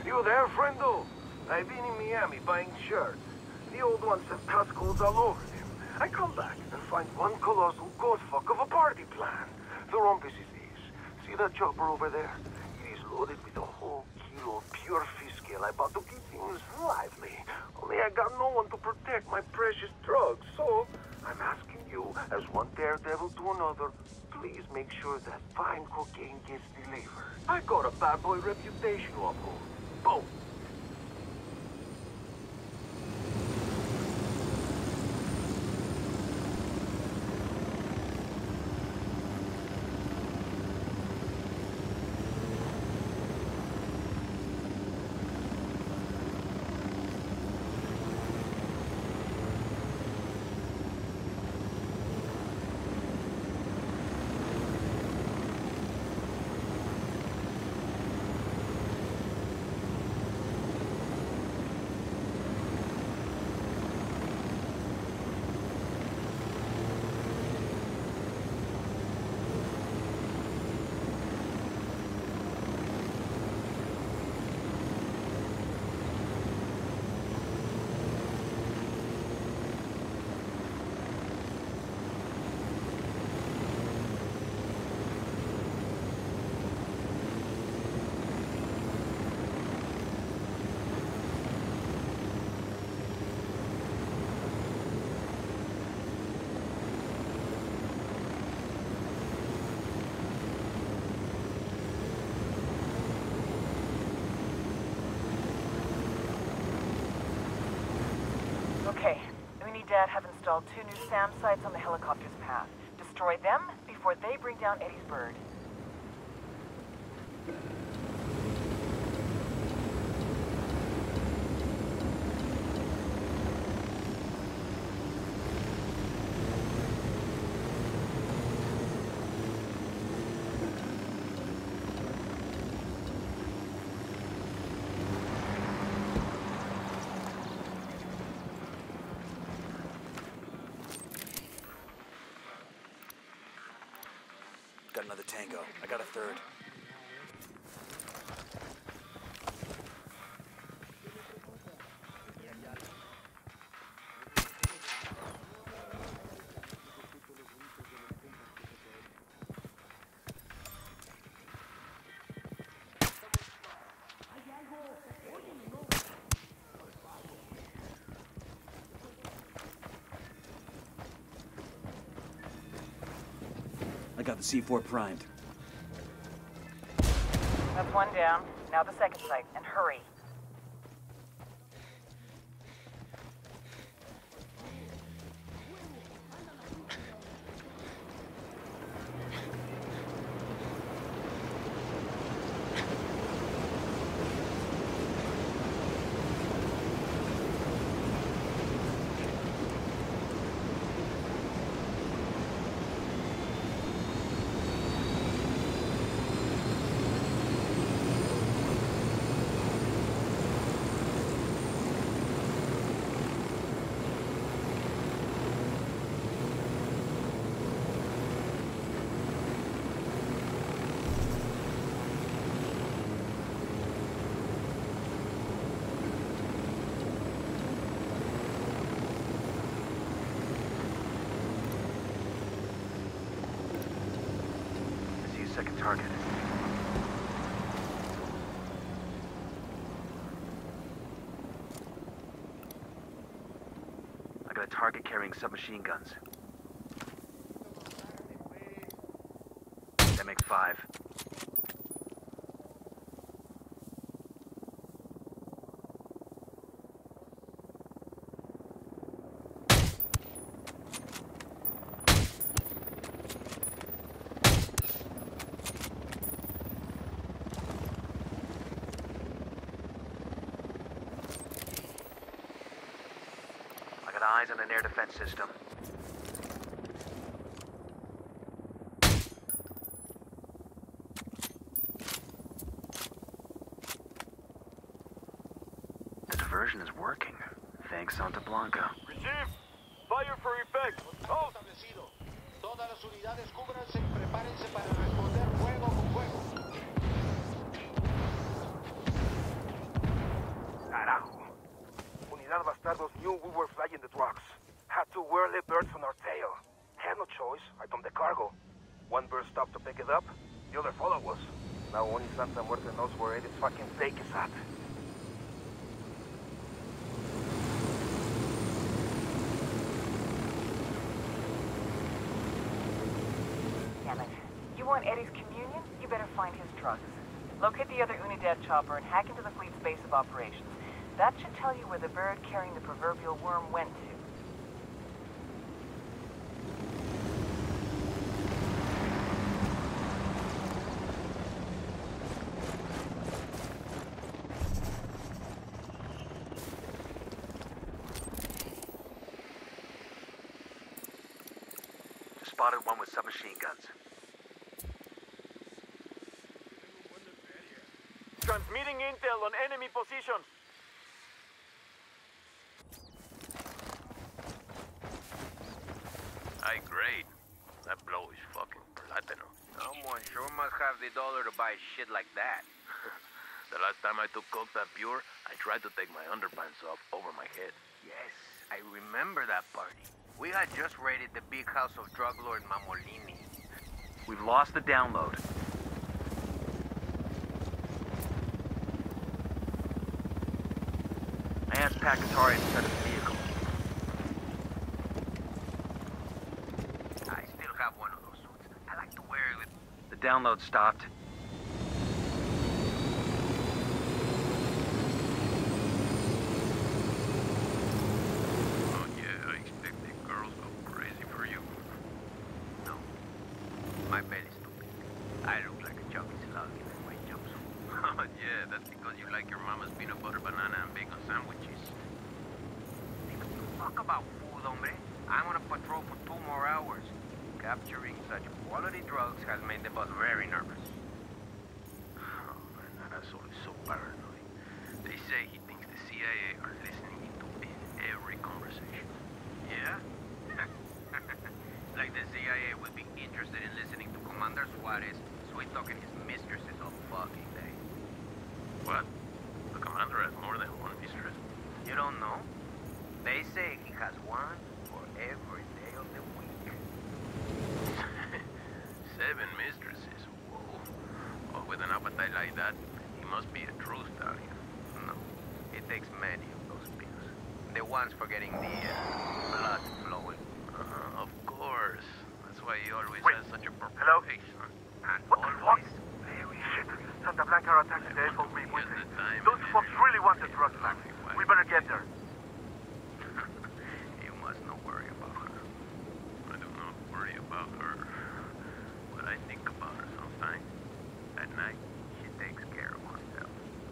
You there, friendo? I've been in Miami buying shirts. The old ones have passcodes all over them. I come back and find one colossal ghost fuck of a party plan. The rumpus is this. See that chopper over there? It is loaded with a whole kilo of pure fish scale I bought to keep things lively. Only I got no one to protect my precious drugs, so I'm asking you, as one daredevil to another, please make sure that fine cocaine gets delivered. I got a bad boy reputation to uphold. Boom. Okay, Unidad have installed 2 new SAM sites on the helicopter's path. Destroy them before they bring down Eddie's bird. Got another tango. I got a third. I got the C4 primed. That's one down. Now the second site, and hurry. Second target. I got a target carrying submachine guns. That makes 5. Eyes on an air defense system. The diversion is working. Thanks, Santa Blanca. Receive! Fire for effect! Out! Todas las unidades cúbranse y prepárense para responder fuego con fuego. knew we were flying the drugs. Had two whirly birds on our tail. Had no choice. I dumped the cargo. One bird stopped to pick it up. The other followed us. Now only Santa Muerte knows where Eddie's fucking stake is at. Damn it. You want Eddie's communion? You better find his drugs. Locate the other Unidad chopper and hack into the fleet's base of operations. That should tell you where the bird carrying the proverbial worm went to. Spotted one with submachine guns. Transmitting intel on enemy positions. Ay, great. That blow is fucking platinum. Someone sure must have the dollar to buy shit like that. The last time I took coke that pure, I tried to take my underpants off over my head. Yes, I remember that party. We had just raided the big house of drug lord Mamolini. We've lost the download. I asked Pacatari to set his vehicle. I still have one of those suits. I like to wear it with... The download stopped. Oh yeah, I expect the girls go crazy for you. No. My belly's too big. I look like a chubby slug in a white jumpsuit. Oh yeah, that's because you like your mama's peanut butter, banana, and bacon sandwiches. Talk about food, hombre. I'm on a patrol for 2 more hours. Capturing such quality drugs has made the boss very nervous. Oh man, that asshole is so paranoid. They say he thinks the CIA are listening into every conversation. Yeah? Like the CIA would be interested in listening to Commander Suarez sweet-talking his mistresses all fucking day. What? The commander has more than one mistress? You don't know? They say he has one for every day of the week. 7 mistresses? Whoa. Oh, with an appetite like that, he must be a true stallion. No, it takes many of those pills. The ones for getting the blood flowing. Of course. That's why he always Wait. has such a purple Hello? face, huh? And What the fuck? always Holy shit. Santa Blanca are attacking the FOB. He has the time Those and fucks energy really want the to drugs back. tell me why. We better get there. You must not worry about her. I do not worry about her. But I think about her sometimes. At night, she takes care of herself.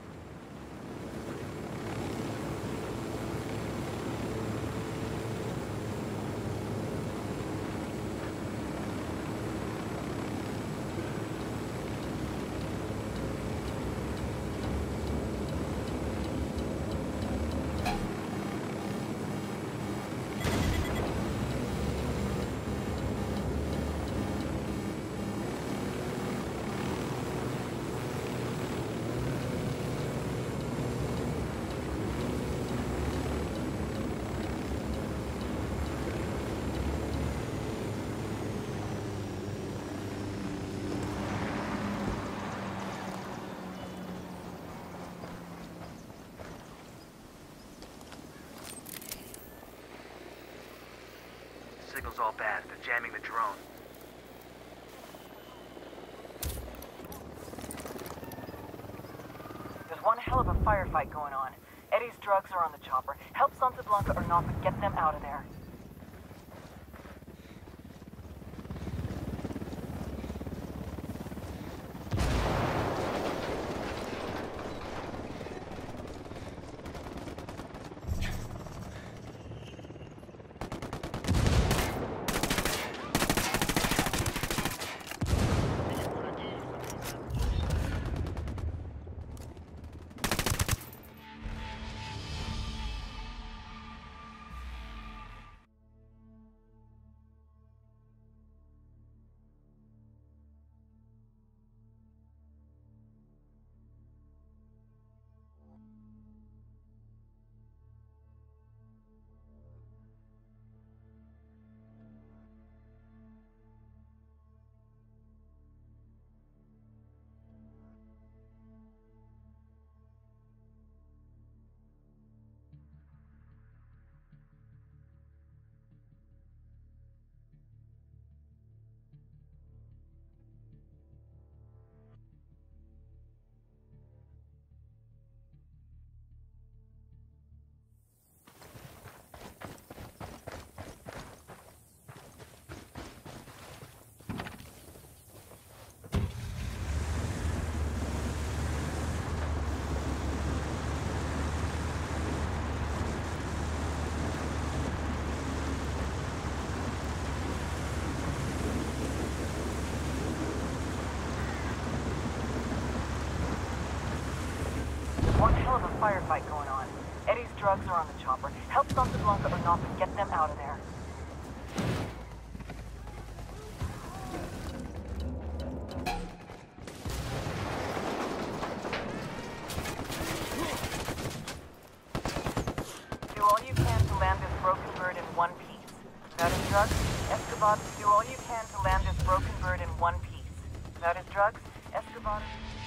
Signal's all bad. They're jamming the drone. There's one hell of a firefight going on. Eddie's drugs are on the chopper. Help Santa Blanca or not, but get them out of there. drugs are on the chopper. Help Santa Blanca or not, but get them out of there. Do all you can to land this broken bird in one piece. That is drugs. Escobar, do all you can to land this broken bird in one piece. That is drugs. Escobar.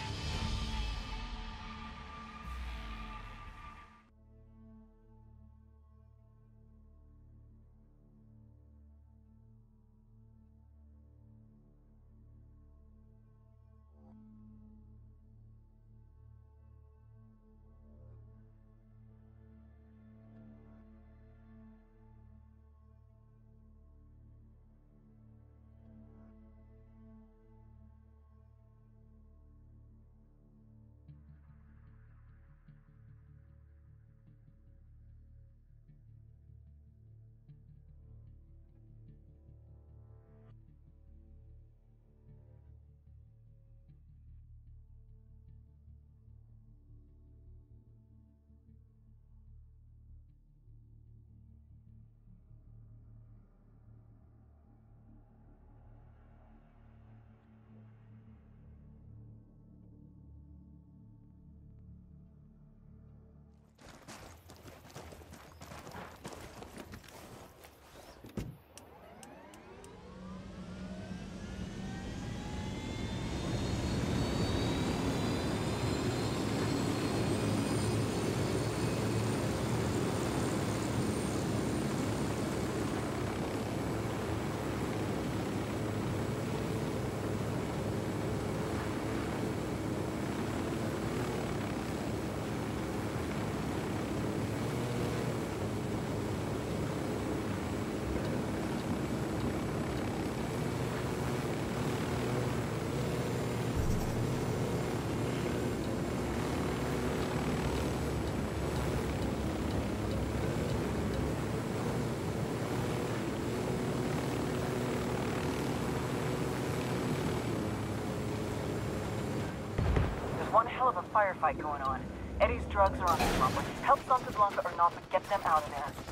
One hell of a firefight going on. Eddie's drugs are on the chopper. Help Santa Blanca or not, but get them out of there.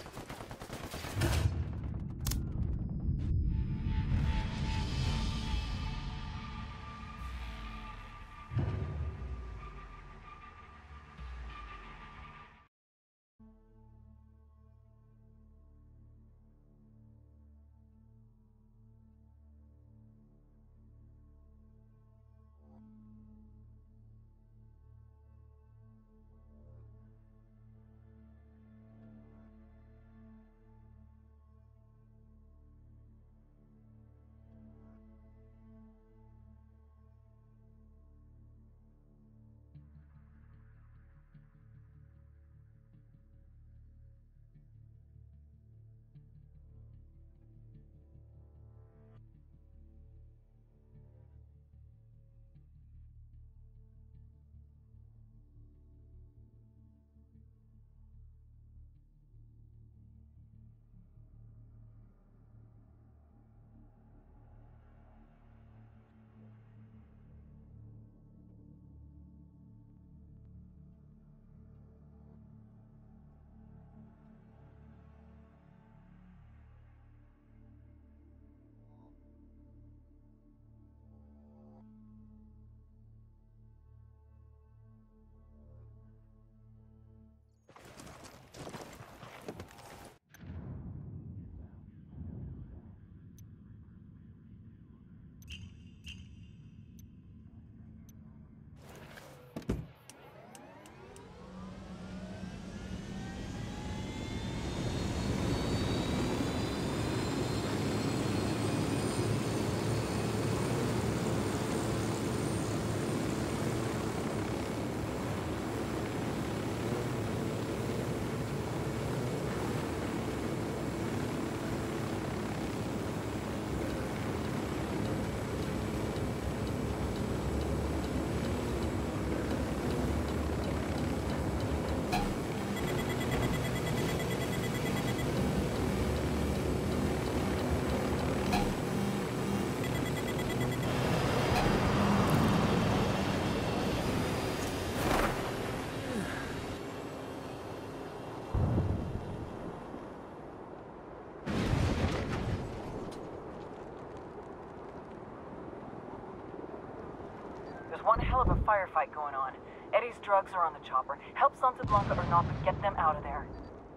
There's one hell of a firefight going on. Eddie's drugs are on the chopper. Help Santa Blanca or not, but get them out of there.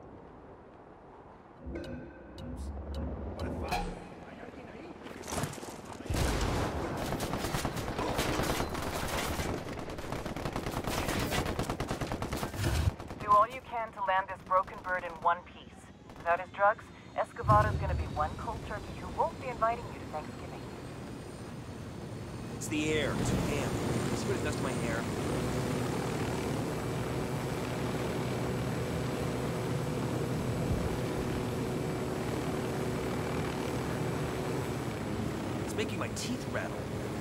Do all you can to land this broken bird in one piece. Without his drugs, Escovedo's gonna be one cold turkey who won't be inviting you to Thanksgiving. It's the air. Too damn. See what it does to my hair? It's making my teeth rattle.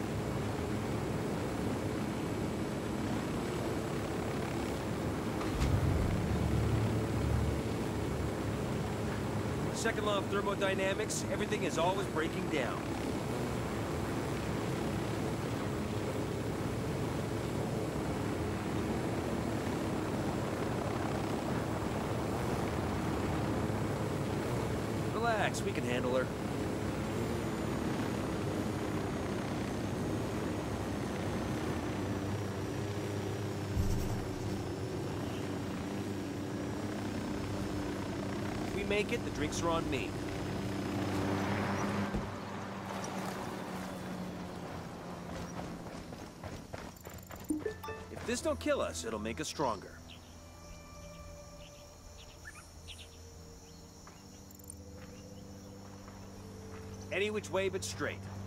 Second law of thermodynamics, everything is always breaking down. Relax, we can handle her. If we make it, the drinks are on me. If this don't kill us, it'll make us stronger. Any which way but straight.